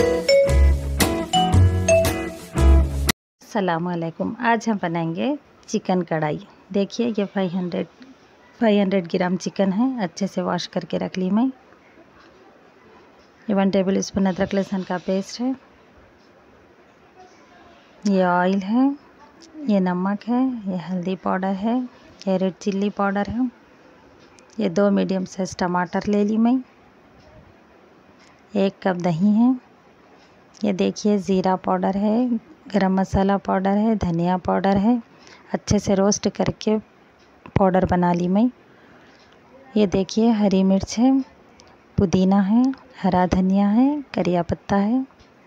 अस्सलामुअलैकुम। आज हम बनाएंगे चिकन कढ़ाई। देखिए ये 500 ग्राम चिकन है, अच्छे से वॉश करके रख ली मैं। ये 1 टेबल स्पून अदरक लहसुन का पेस्ट है, ये ऑयल है, ये नमक है, ये हल्दी पाउडर है, ये रेड चिल्ली पाउडर है, ये 2 मीडियम साइज टमाटर ले ली मैं, 1 कप दही है, ये देखिए ज़ीरा पाउडर है, गरम मसाला पाउडर है, धनिया पाउडर है, अच्छे से रोस्ट करके पाउडर बना ली मैं। ये देखिए हरी मिर्च है, पुदीना है, हरा धनिया है, करिया पत्ता है।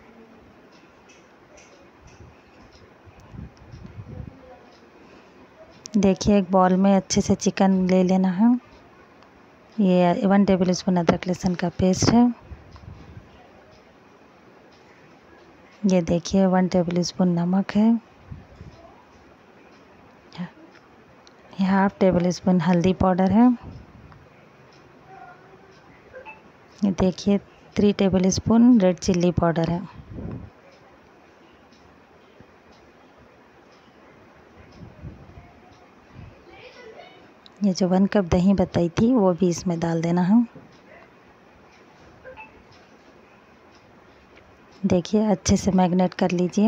देखिए एक बॉल में अच्छे से चिकन ले लेना है। ये 1 टेबल स्पून अदरक लहसुन का पेस्ट है। ये देखिए 1 टेबल स्पून नमक है, ये 1/2 टेबल स्पून हल्दी पाउडर है। ये देखिए 3 tablespoon red chilli powder है। ये जो 1 कप दही बताई थी वो भी इसमें डाल देना है। देखिए अच्छे से मैरिनेट कर लीजिए।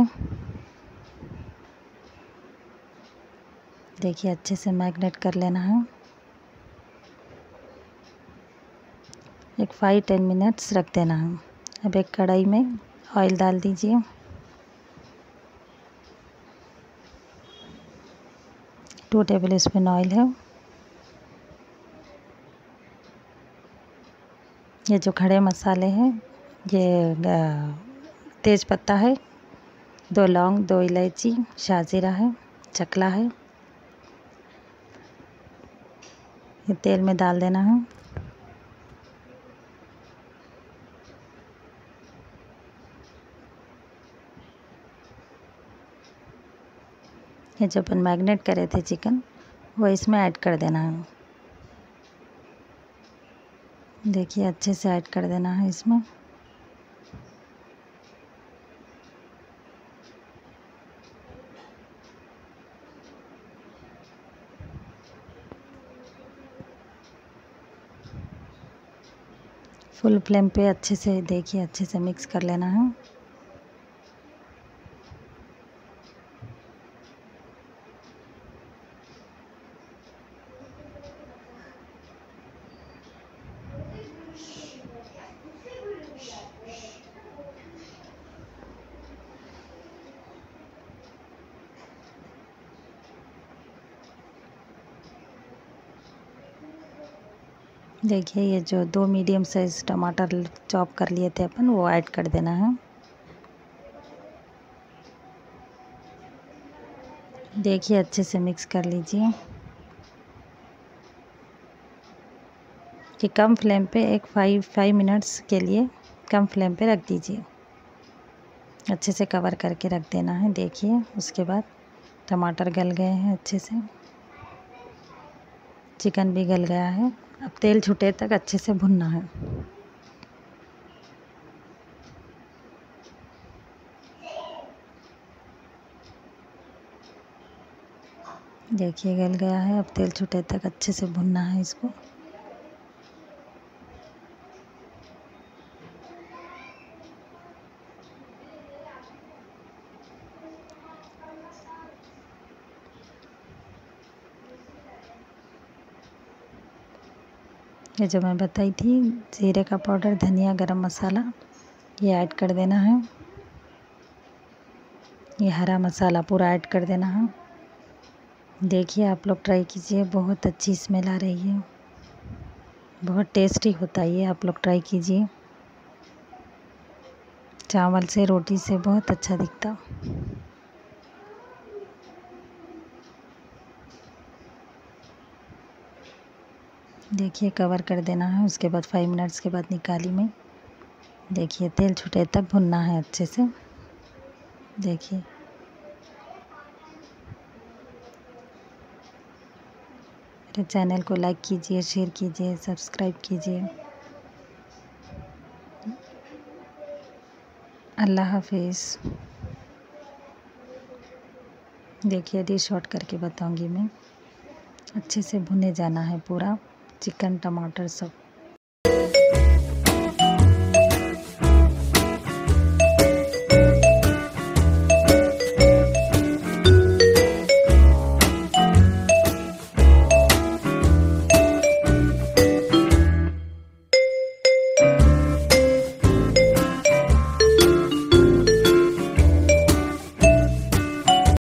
देखिए अच्छे से मैरिनेट कर लेना है। एक 5-10 मिनट्स रख देना है। अब एक कढ़ाई में ऑयल डाल दीजिए। टू टेबल स्पून ऑयल है। ये जो खड़े मसाले हैं, ये तेज पत्ता है, 2 लौंग, 2 इलायची, शाजीरा है, चकला है, ये तेल में डाल देना है। ये जो अपन मैरिनेट करे थे चिकन वो इसमें ऐड कर देना है। देखिए अच्छे से ऐड कर देना है इसमें। फुल फ्लेम पे अच्छे से देखिए अच्छे से मिक्स कर लेना है। देखिए ये जो 2 मीडियम साइज टमाटर चॉप कर लिए थे अपन वो ऐड कर देना है। देखिए अच्छे से मिक्स कर लीजिए। कि कम फ्लेम पे एक 5 मिनट्स के लिए कम फ्लेम पे रख दीजिए। अच्छे से कवर करके रख देना है। देखिए उसके बाद टमाटर गल गए हैं अच्छे से, चिकन भी गल गया है। अब तेल छूटे तक अच्छे से भुनना है। देखिए गल गया है, अब तेल छूटे तक अच्छे से भुनना है इसको। ये जो मैं बताई थी जीरे का पाउडर, धनिया, गरम मसाला, ये ऐड कर देना है। ये हरा मसाला पूरा ऐड कर देना है। देखिए आप लोग ट्राई कीजिए, बहुत अच्छी स्मेल आ रही है, बहुत टेस्टी होता है ये, आप लोग ट्राई कीजिए। चावल से रोटी से बहुत अच्छा दिखता। देखिए कवर कर देना है। उसके बाद 5 मिनट्स के बाद निकाली मैं। देखिए तेल छूटे तक भुनना है अच्छे से। देखिए मेरे चैनल को लाइक कीजिए, शेयर कीजिए, सब्सक्राइब कीजिए। अल्लाह हाफिज़। देखिए डिश आउट करके बताऊंगी मैं। अच्छे से भुने जाना है पूरा चिकन टमाटर सब।